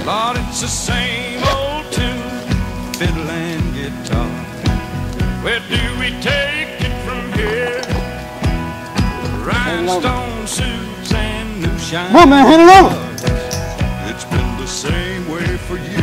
Lord, it's the same old tune, fiddle and guitar. Where do we take it from here? Rhinestone suits and new shiny Come on, man, hand it over. cars. It's been the same way for you.